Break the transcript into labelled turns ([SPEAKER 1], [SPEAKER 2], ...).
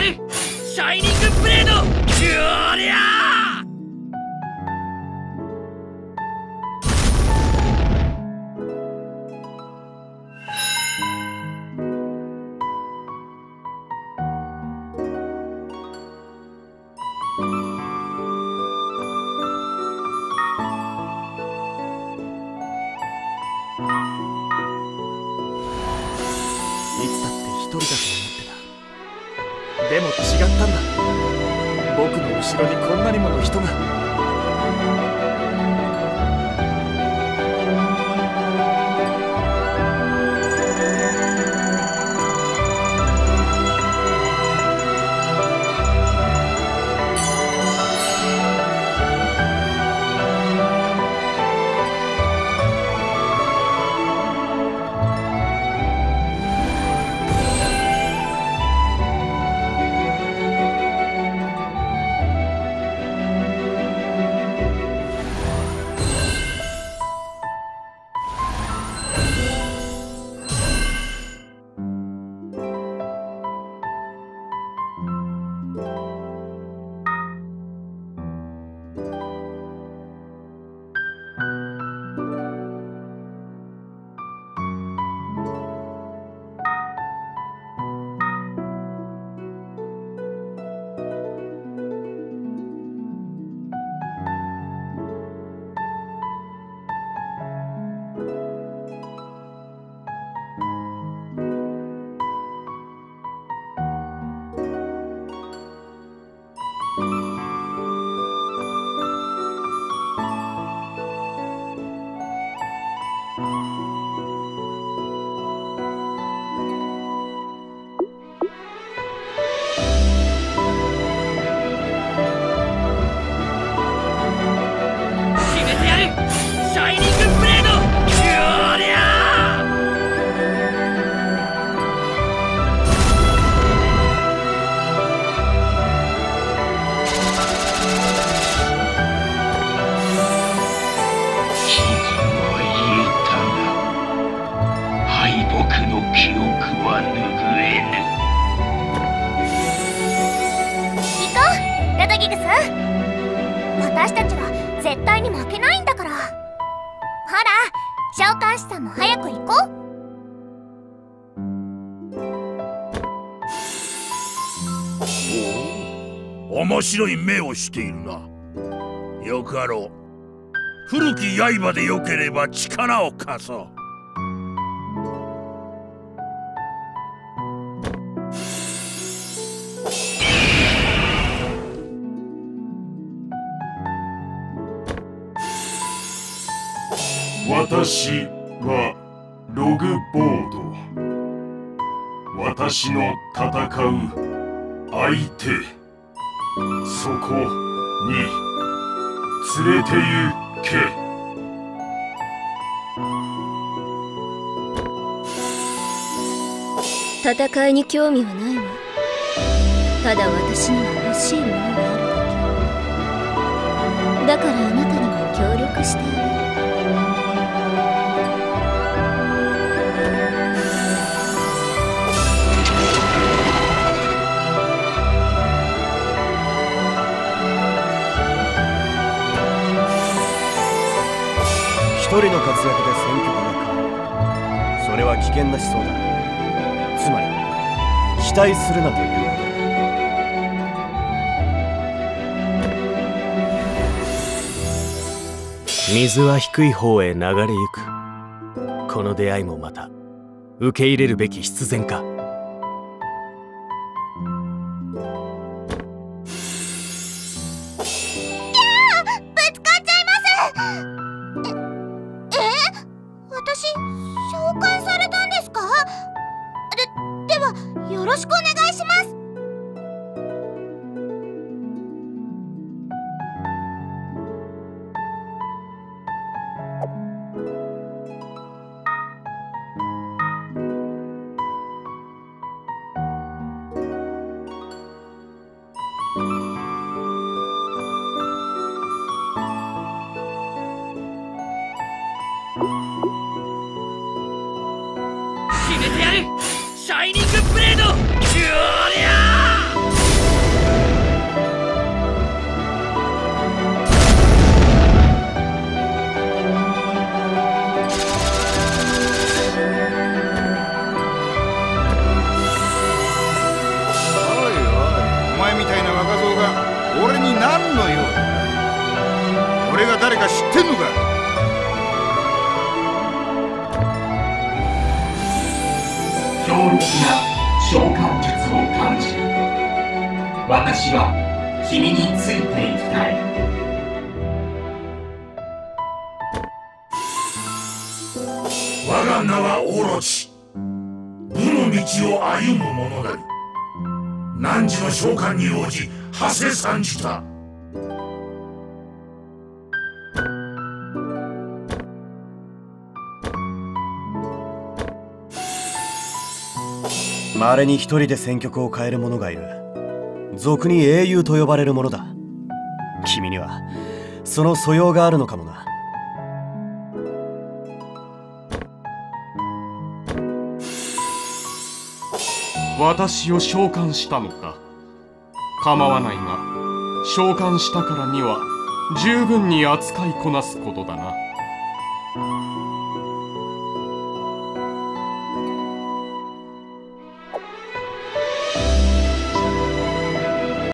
[SPEAKER 1] るシャイニングブレード。おりゃ
[SPEAKER 2] でも違ったんだ。僕の後ろにこんなにもの人が。
[SPEAKER 3] 私たちは絶対に負けないんだから。ほら、召喚師さんも早く行こ
[SPEAKER 4] う。面白い目をしているな。よかろう。古き刃でよければ力を貸そう。
[SPEAKER 5] 私はログボード。私の戦う相手、そこに連れて行け。
[SPEAKER 6] 戦いに興味はないわ。ただ私には欲しいものがあるだけ。だからあなたにも協力してあげる。
[SPEAKER 2] 一人の活躍で戦局が変わる。それは危険な思想だ。つまり期待するなということだ。水は低い方へ流れゆく。この出会いもまた受け入れるべき必然か。
[SPEAKER 3] よろしくお願いします。
[SPEAKER 1] 決めてやるシャイニングブレード。おりゃ
[SPEAKER 7] みたいな若造が俺に何の用だ。俺が誰か知ってんのか。
[SPEAKER 8] 強力な召喚術を感じる。私は君についていきたい。
[SPEAKER 4] 我が名はオロチ。武の道を歩む者なり。汝の召喚に応じ馳せ参じた。
[SPEAKER 2] 稀に一人で戦局を変える者がいる。俗に英雄と呼ばれるものだ。君にはその素養があるのかもな。
[SPEAKER 9] 私を召喚したのか。構わないが、召喚したからには十分に扱いこなすことだな。